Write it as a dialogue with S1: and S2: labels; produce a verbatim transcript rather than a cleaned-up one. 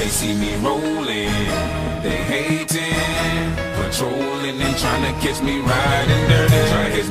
S1: they see me rolling, they hating, patrolling and trying to catch me riding dirty. Try to catch